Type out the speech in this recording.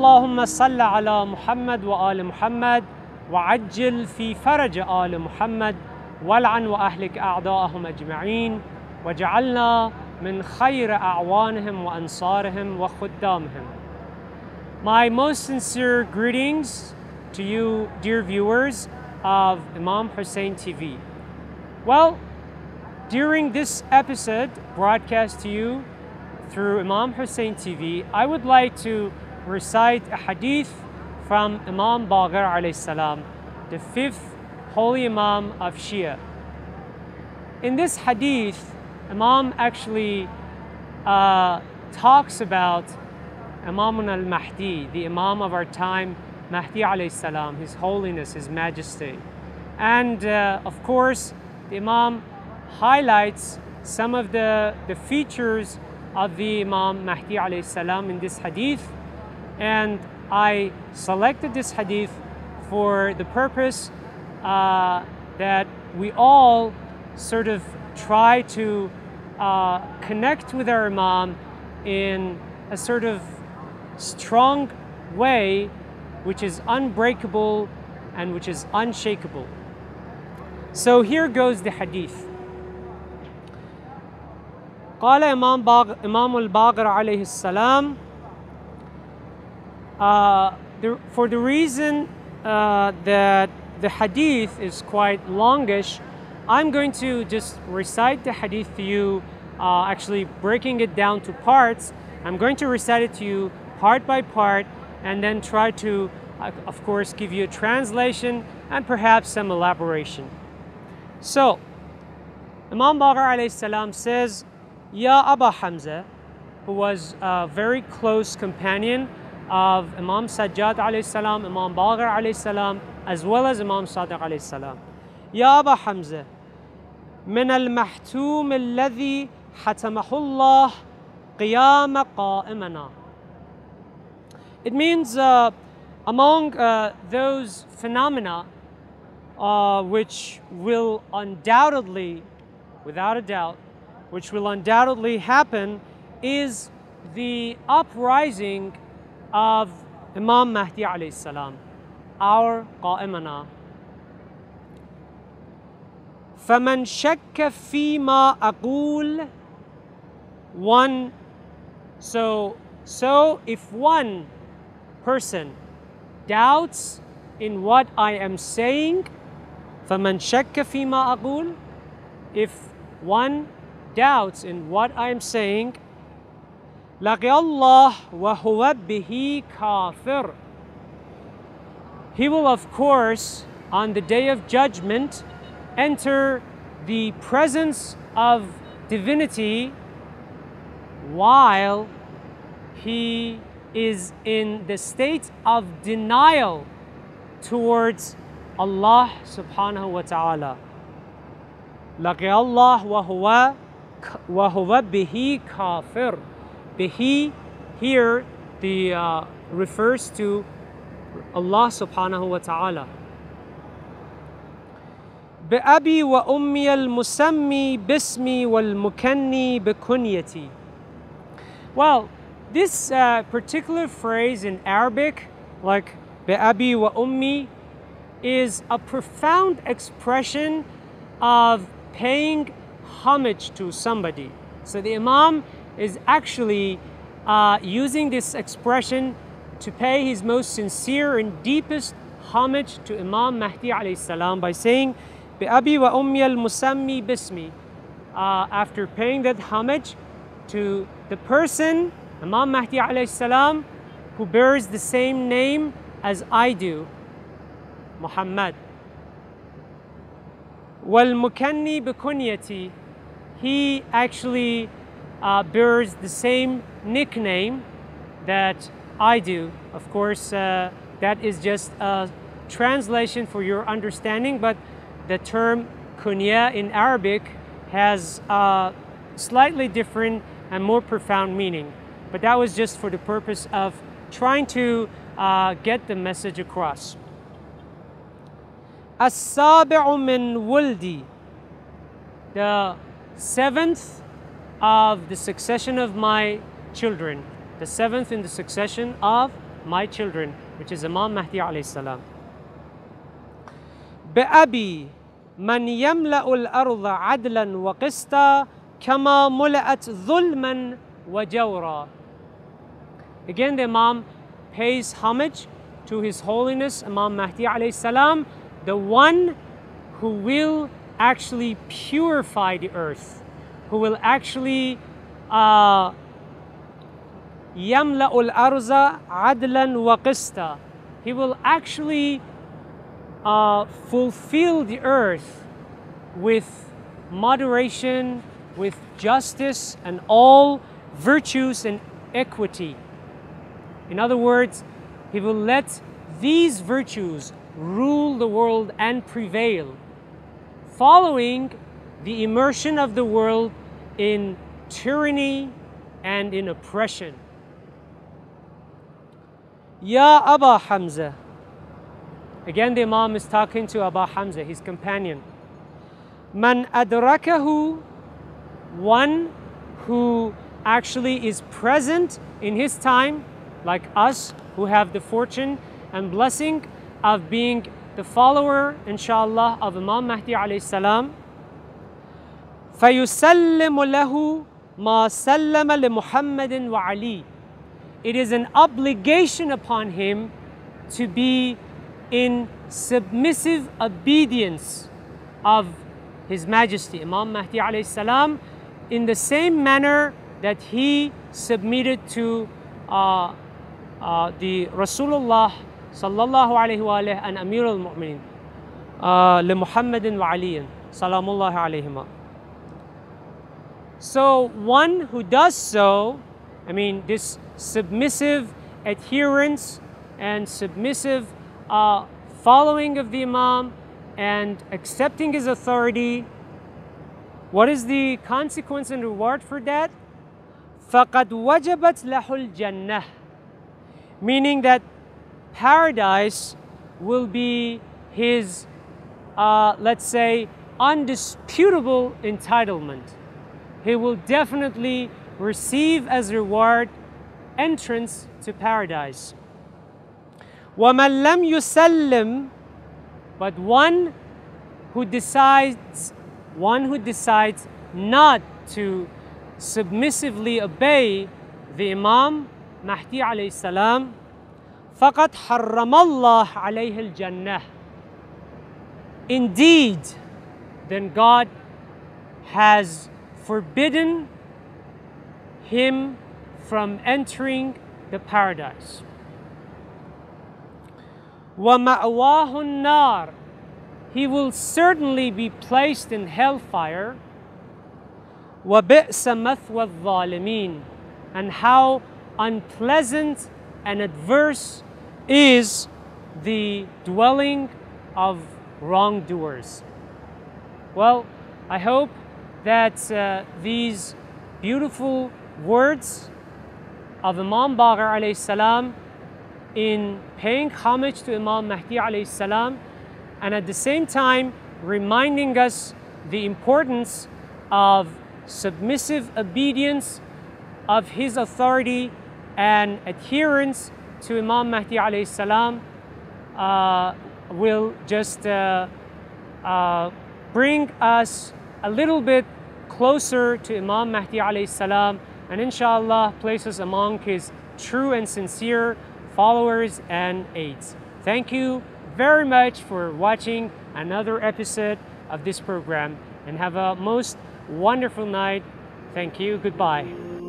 اللهم صل على محمد وآل محمد وعجل في فرج آل محمد والعن وأهلك أعداءهم أجمعين وجعلنا من خير أعوانهم وأنصارهم وخدامهم. My most sincere greetings to you, dear viewers of Imam Hussein TV. Well, during this episode broadcast to you through Imam Hussein TV, I would like to recite a hadith from Imam Baqir alayhi salam, the fifth holy Imam of Shia. In this hadith, Imam actually talks about Imam Al-Mahdi, the Imam of our time, Mahdi alayhi salam, His Holiness, His Majesty. And of course, the Imam highlights some of the features of the Imam Mahdi alayhi salam in this hadith. And I selected this hadith for the purpose that we all sort of try to connect with our Imam in a sort of strong way which is unbreakable and which is unshakable. So here goes the hadith. قال إمام الباقر عليه السلام, for the reason that the hadith is quite longish, I'm going to just recite the hadith to you, actually breaking it down to parts. I'm going to recite it to you part by part and then try to, of course, give you a translation and perhaps some elaboration. So, Imam Baqir alayhi salam says, Ya Aba Hamza, who was a very close companion of Imam Sajjad alayhi salam, Imam Baqir alayhi salam, as well as Imam Sadiq alayhi salam. Ya Aba Hamza, من المحتوم الذي حتمه الله قيام قائمنا. It means among those phenomena which will undoubtedly, without a doubt, which will undoubtedly happen is the uprising of Imam Mahdi alayhi salam, our قائمنا. فمن شك فيما أقول, so if one person doubts in what I am saying, فمن شك فيما أقول, if one doubts in what I am saying, لقي الله وهو به كافر, he will of course on the day of judgment enter the presence of divinity while he is in the state of denial towards Allah subhanahu wa ta'ala. لقي الله وهو به كافر. Bihi here refers to Allah subhanahu wa ta'ala. بأبي وأمي المسمي باسمي والمكني بكنيتي. Well, this particular phrase in Arabic, like بأبي وأمي, is a profound expression of paying homage to somebody. So the Imam is actually using this expression to pay his most sincere and deepest homage to Imam Mahdi alayhi salam by saying بأبي وأمي المسمي باسمي, after paying that homage to the person, Imam Mahdi alayhi salam, who bears the same name as I do, Muhammad. والمكني بكنيتي, he actually bears the same nickname that I do. Of course, that is just a translation for your understanding, but the term kunya in Arabic has a slightly different and more profound meaning. But that was just for the purpose of trying to get the message across. As-sabi'u min wuldi, the seventh of the succession of my children, the seventh in the succession of my children, which is Imam Mahdi alayhi salam. بأبي من يملأ الأرض عدلا وقسطا كما ملأت ظلما وجورا. Again, the Imam pays homage to His Holiness Imam Mahdi alayhi salam, the one who will actually purify the earth, who will actually يملأ الأرض عدلا وقسطا. He will actually fulfill the earth with moderation, with justice, and all virtues and equity. In other words, He will let these virtues rule the world and prevail, following the immersion of the world in tyranny and in oppression. Ya Aba Hamza. Again, the Imam is talking to Aba Hamza, his companion. Man adrakahu, one who actually is present in his time, like us, who have the fortune and blessing of being the follower, inshallah, of Imam Mahdi alayhi salam. فَيُسَلِّمُ لَهُ مَا سَلَّمَ لِمُحَمَّدٍ وَعَلِيٍّ. It is an obligation upon him to be in submissive obedience of His Majesty, Imam Mahdi alayhi salam, in the same manner that he submitted to the Rasulullah sallallahu alayhi wa alayhi and Amir al-Mu'minin, li-Muhammadin wa aliyin, salamullahi alayhima. So one who does so, I mean, this submissive adherence and submissive following of the Imam and accepting his authority, what is the consequence and reward for that? فَقَدْ وَجَبَتْ لَهُ الْجَنَّةِ. Meaning that paradise will be his, let's say, undisputable entitlement. He will definitely receive as reward entrance to paradise. وَمَنْ لَمْ يُسَلِّمْ. But one who decides not to submissively obey the Imam Mahdi alayhi salam, فَقَدْ حَرَّمَ اللَّهُ عَلَيْهِ الْجَنَّةِ. Indeed, then God has forbidden him from entering the paradise. وَمَأْوَاهُ النَّارِ. He will certainly be placed in hellfire. وَبِئْسَ مَثْوَى الظَّالِمِينَ. And how unpleasant and adverse is the dwelling of wrongdoers. Well, I hope that these beautiful words of Imam Baqir alayhi salam in paying homage to Imam Mahdi alayhi salam, and at the same time reminding us the importance of submissive obedience of his authority and adherence to Imam Mahdi alayhi salam will just bring us a little bit closer to Imam Mahdi alayhi salam, and inshallah place us among his true and sincere followers and aides. Thank you very much for watching another episode of this program, and have a most wonderful night. Thank you. Goodbye.